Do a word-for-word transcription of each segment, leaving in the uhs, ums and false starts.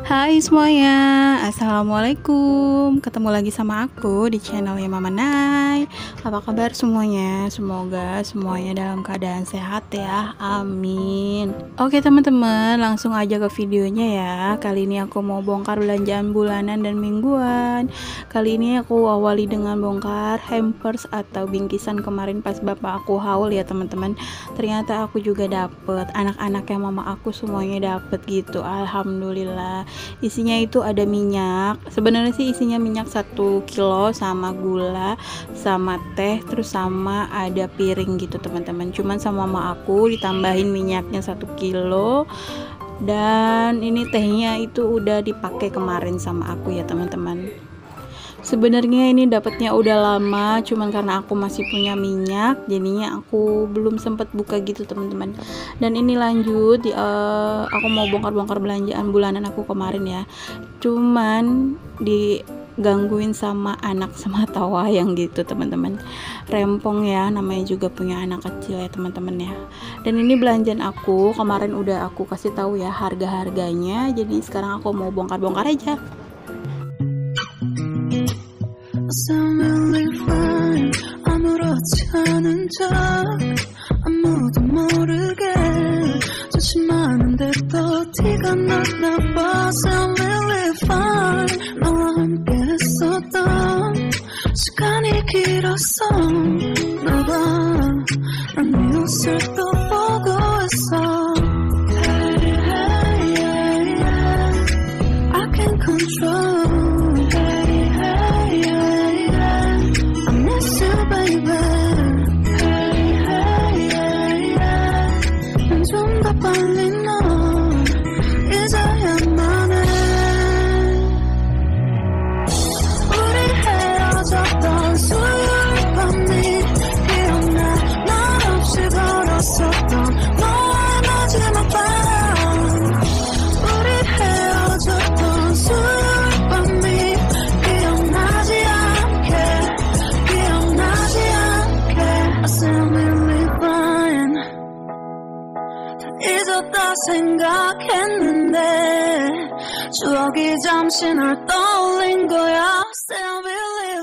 Hai semuanya, assalamualaikum. Ketemu lagi sama aku di channelnya Mama Nay. Apa kabar semuanya? Semoga semuanya dalam keadaan sehat ya, amin. Oke teman-teman, langsung aja ke videonya ya. Kali ini aku mau bongkar belanjaan bulanan dan mingguan. Kali ini aku awali dengan bongkar hampers atau bingkisan kemarin pas bapak aku haul ya teman-teman. Ternyata aku juga dapet, anak-anaknya mama aku semuanya dapet gitu, alhamdulillah. Isinya itu ada minyak, sebenarnya sih isinya minyak satu kilo sama gula sama teh, terus sama ada piring gitu teman-teman. Cuman sama mama aku ditambahin minyaknya satu kilo, dan ini tehnya itu udah dipakai kemarin sama aku ya teman-teman. Sebenarnya ini dapatnya udah lama, cuman karena aku masih punya minyak, jadinya aku belum sempat buka gitu teman-teman. Dan ini lanjut, uh, aku mau bongkar-bongkar belanjaan bulanan aku kemarin ya. Cuman digangguin sama anak semata wayang gitu teman-teman. Rempong ya, namanya juga punya anak kecil ya teman-teman ya. Dan ini belanjaan aku kemarin udah aku kasih tahu ya harga-harganya. Jadi sekarang aku mau bongkar-bongkar aja. Really fine. 아무렇지 않은 척 아무도 모르게 조심하는데 또 티가 났나 봐. Sound really fine. 너와 함께 했었던 시간이 길었어. 너봐 난 네 옷을 또 보고 있어. Hey, hey, yeah, yeah. I can't control. 생각했는데 추억이 잠시 널 떠올린 거야. Still believe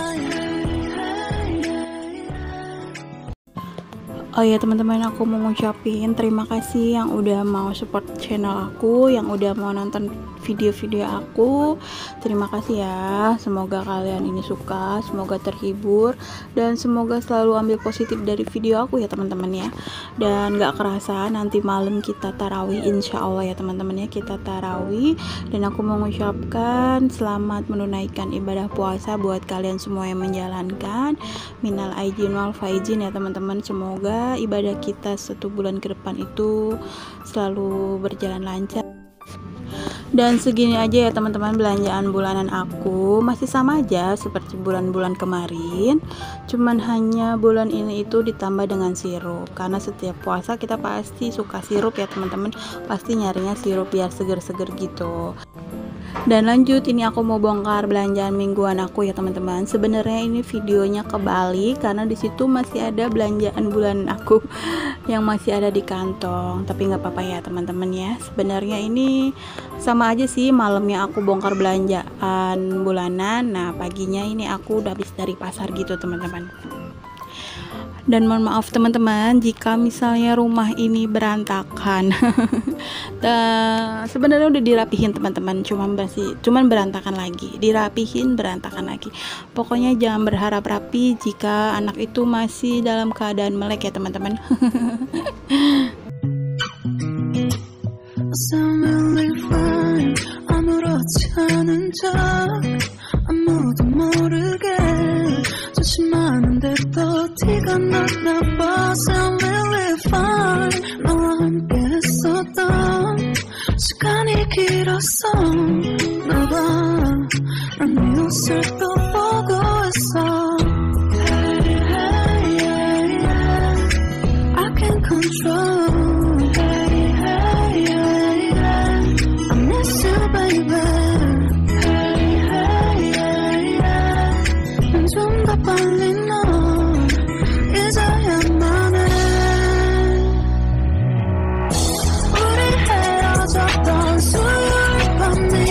Oh ya teman-teman, aku mau ngucapin terima kasih yang udah mau support channel aku, yang udah mau nonton video-video aku. Terima kasih ya, semoga kalian ini suka, semoga terhibur, dan semoga selalu ambil positif dari video aku ya teman-teman ya. Dan gak kerasa nanti malam kita tarawih, insya Allah ya teman-teman ya, kita tarawih. Dan aku mau mengucapkan selamat menunaikan ibadah puasa buat kalian semua yang menjalankan. Minal aidin wal faizin ya teman-teman. Semoga ibadah kita satu bulan ke depan itu selalu berjalan lancar. Dan segini aja ya teman-teman belanjaan bulanan aku, masih sama aja seperti bulan-bulan kemarin, cuman hanya bulan ini itu ditambah dengan sirup, karena setiap puasa kita pasti suka sirup ya teman-teman, pasti nyarinya sirup biar seger-seger gitu. Dan lanjut, ini aku mau bongkar belanjaan mingguan aku ya teman-teman. Sebenarnya ini videonya kebalik karena disitu masih ada belanjaan bulanan aku yang masih ada di kantong, tapi nggak apa-apa ya teman-teman ya. Sebenarnya ini sama aja sih, malamnya aku bongkar belanjaan bulanan, nah paginya ini aku udah habis dari pasar gitu teman-teman. Dan mohon maaf teman-teman jika misalnya rumah ini berantakan. Sebenarnya udah dirapihin teman-teman, cuman masih cuman berantakan lagi, dirapihin berantakan lagi. Pokoknya jangan berharap rapi jika anak itu masih dalam keadaan melek ya teman-teman. 조심하는데 또 티가 났나 봐. Sound really fine. 너와 함께 했었던 시간이 길었어. 너봐 난 네 옷을 또 보고 있어. Hey, hey, yeah, yeah. I can't control. Hey, hey, yeah, yeah. I miss you baby. Hey, hey, yeah, yeah. 좀 더 빨리 너 이제야만 해. 우리 헤어졌던 수요일 밤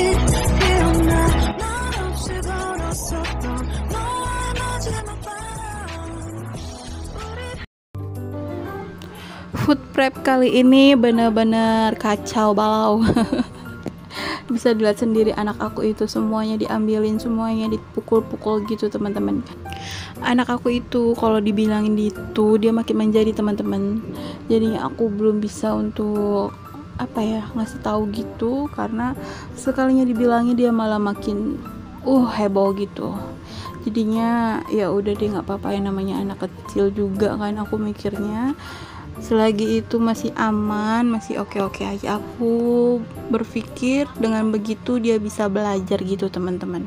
Food prep kali ini bener-bener kacau balau. Bisa dilihat sendiri anak aku itu semuanya diambilin, semuanya dipukul-pukul gitu teman-teman. Anak aku itu kalau dibilangin gitu dia makin menjadi teman-teman. Jadi aku belum bisa untuk apa ya ngasih tahu gitu, karena sekalinya dibilangin dia malah makin uh heboh gitu. Jadinya ya udah deh, nggak apa-apa, ya namanya anak kecil juga kan, aku mikirnya selagi itu masih aman, masih oke-oke aja. Aku berpikir dengan begitu dia bisa belajar gitu teman-teman.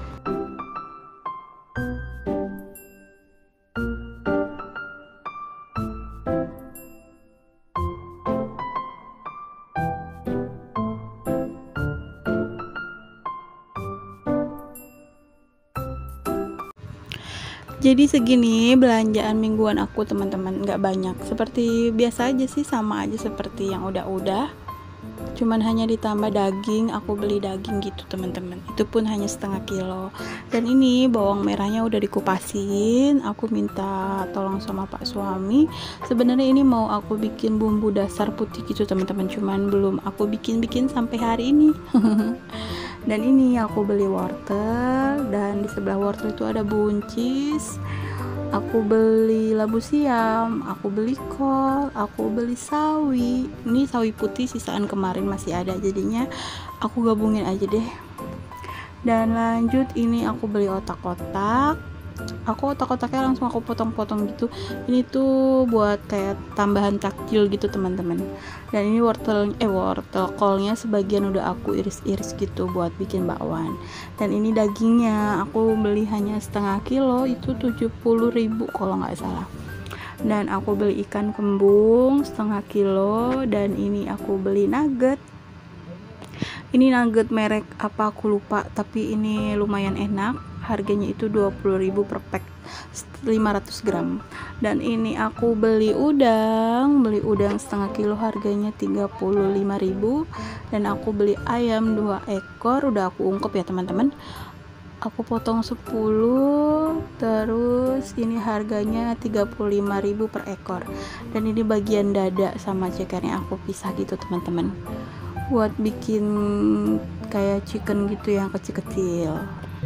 Jadi segini belanjaan mingguan aku teman-teman, nggak banyak, seperti biasa aja sih, sama aja seperti yang udah-udah, cuman hanya ditambah daging. Aku beli daging gitu teman-teman, itu pun hanya setengah kilo. Dan ini bawang merahnya udah dikupasin, aku minta tolong sama pak suami. Sebenarnya ini mau aku bikin bumbu dasar putih gitu teman-teman, cuman belum aku bikin-bikin sampai hari ini. Dan ini aku beli wortel, dan di sebelah wortel itu ada buncis. Aku beli labu siam, aku beli kol, aku beli sawi. Ini sawi putih sisaan kemarin masih ada, jadinya aku gabungin aja deh. Dan lanjut ini aku beli otak-otak. Aku otak-otaknya langsung aku potong-potong gitu. Ini tuh buat kayak tambahan takjil gitu teman-teman. Dan ini wortel eh wortel kolnya sebagian udah aku iris-iris gitu buat bikin bakwan. Dan ini dagingnya aku beli hanya setengah kilo, itu tujuh puluh ribu kalau nggak salah. Dan aku beli ikan kembung setengah kilo, dan ini aku beli nugget. Ini nugget merek apa aku lupa, tapi ini lumayan enak. Harganya itu dua puluh ribu per pack, lima ratus gram. Dan ini aku beli udang, beli udang setengah kilo, harganya tiga puluh lima ribu. Dan aku beli ayam dua ekor, udah aku ungkep ya teman-teman. Aku potong sepuluh, terus ini harganya tiga puluh lima ribu per ekor. Dan ini bagian dada sama cekernya aku pisah gitu teman-teman, buat bikin kayak chicken gitu yang kecil-kecil.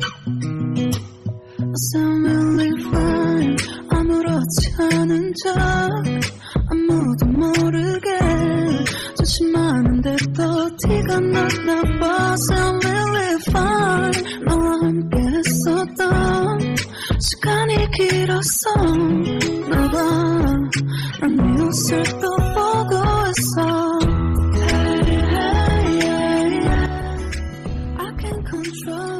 Really fine. 아무렇지 않은 척 아무도 모르게 조심하는데 또 티가 났나 봐. Sound really fine. 너와 함께 했었던 시간이 길었어. 너가 난 네 옷을 또 보고 있어. Hey, hey, hey, hey. I can't control.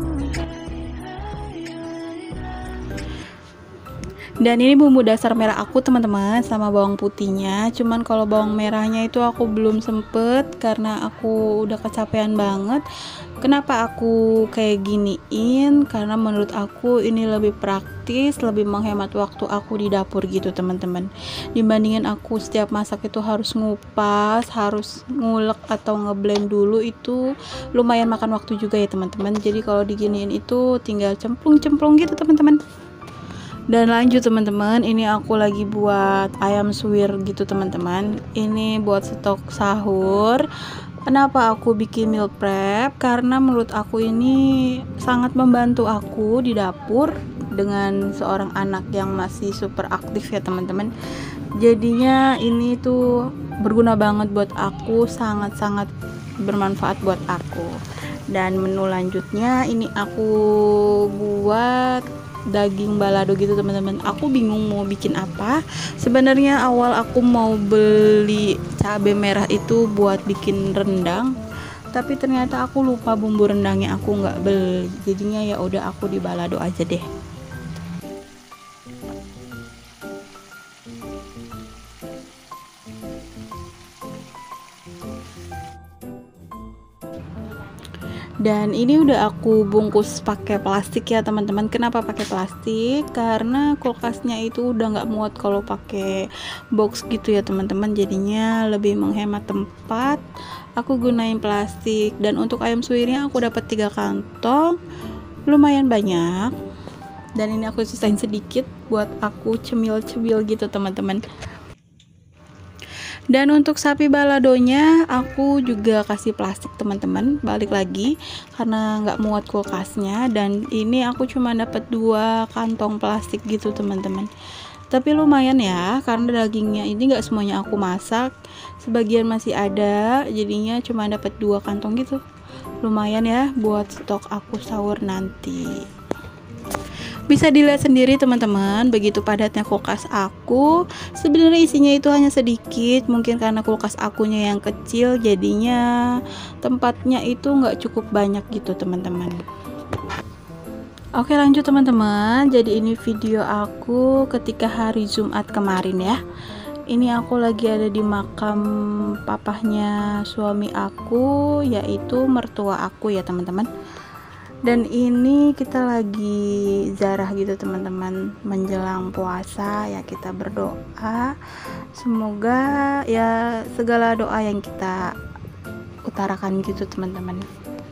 Dan ini bumbu dasar merah aku teman-teman, sama bawang putihnya. Cuman kalau bawang merahnya itu aku belum sempet karena aku udah kecapean banget. Kenapa aku kayak giniin? Karena menurut aku ini lebih praktis, lebih menghemat waktu aku di dapur gitu teman-teman. Dibandingin aku setiap masak itu harus ngupas, harus ngulek atau ngeblend dulu, itu lumayan makan waktu juga ya teman-teman. Jadi kalau diginiin itu tinggal cemplung-cemplung gitu teman-teman. Dan lanjut teman-teman, ini aku lagi buat ayam suwir gitu teman-teman. Ini buat stok sahur. Kenapa aku bikin meal prep? Karena menurut aku ini sangat membantu aku di dapur dengan seorang anak yang masih super aktif ya teman-teman. Jadinya ini tuh berguna banget buat aku, sangat-sangat bermanfaat buat aku. Dan menu lanjutnya ini aku buat daging balado gitu teman-teman. Aku bingung mau bikin apa. Sebenarnya awal aku mau beli cabai merah itu buat bikin rendang, tapi ternyata aku lupa bumbu rendangnya, aku nggak beli. Jadinya ya udah aku di balado aja deh. Dan ini udah aku bungkus pakai plastik ya teman-teman. Kenapa pakai plastik? Karena kulkasnya itu udah nggak muat kalau pakai box gitu ya teman-teman. Jadinya lebih menghemat tempat. Aku gunain plastik. Dan untuk ayam suwirnya aku dapat tiga kantong, lumayan banyak. Dan ini aku sisain sedikit buat aku cemil-cemil gitu teman-teman. Dan untuk sapi baladonya aku juga kasih plastik teman-teman, balik lagi karena nggak muat kulkasnya. Dan ini aku cuma dapat dua kantong plastik gitu teman-teman, tapi lumayan ya karena dagingnya ini nggak semuanya aku masak, sebagian masih ada, jadinya cuma dapat dua kantong gitu. Lumayan ya buat stok aku sahur nanti. Bisa dilihat sendiri teman-teman, begitu padatnya kulkas aku. Sebenarnya isinya itu hanya sedikit, mungkin karena kulkas akunya yang kecil, jadinya tempatnya itu nggak cukup banyak gitu teman-teman. Oke lanjut teman-teman, jadi ini video aku ketika hari Jumat kemarin ya. Ini aku lagi ada di makam papahnya suami aku, yaitu mertua aku ya teman-teman. Dan ini kita lagi ziarah gitu teman-teman, menjelang puasa ya, kita berdoa semoga ya segala doa yang kita utarakan gitu teman-teman.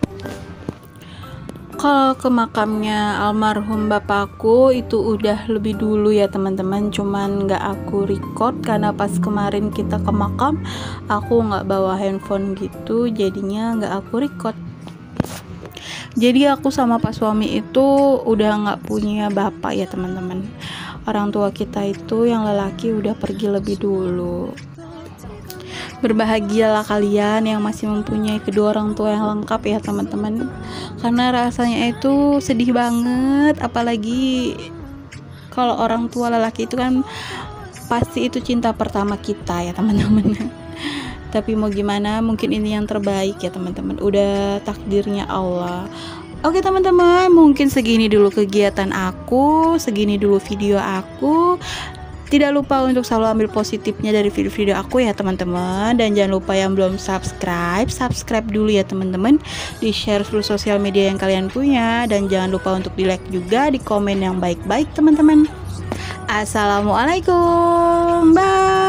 Kalau ke makamnya almarhum bapakku itu udah lebih dulu ya teman-teman, cuman nggak aku record karena pas kemarin kita ke makam aku nggak bawa handphone gitu, jadinya nggak aku record. Jadi aku sama pak suami itu udah nggak punya bapak ya teman-teman. Orang tua kita itu yang lelaki udah pergi lebih dulu. Berbahagialah kalian yang masih mempunyai kedua orang tua yang lengkap ya teman-teman, karena rasanya itu sedih banget, apalagi kalau orang tua lelaki itu kan pasti itu cinta pertama kita ya teman-teman. Tapi mau gimana, mungkin ini yang terbaik ya teman-teman, udah takdirnya Allah. Oke teman-teman, mungkin segini dulu kegiatan aku, segini dulu video aku. Tidak lupa untuk selalu ambil positifnya dari video-video aku ya teman-teman. Dan jangan lupa yang belum subscribe, subscribe dulu ya teman-teman. Di share seluruh sosial media yang kalian punya. Dan jangan lupa untuk di like juga, di komen yang baik-baik teman-teman. Assalamualaikum, bye.